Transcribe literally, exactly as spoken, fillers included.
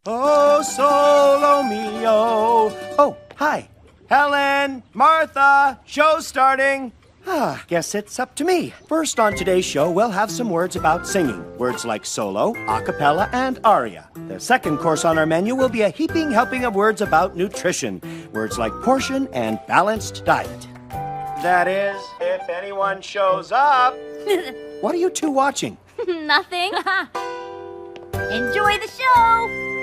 Oh, solo mio. Oh, hi. Helen, Martha, show's starting. Ah, guess it's up to me. First on today's show, we'll have some words about singing. Words like solo, a cappella, and aria. The second course on our menu will be a heaping helping of words about nutrition. Words like portion and balanced diet. That is, if anyone shows up. What are you two watching? Nothing. Enjoy the show!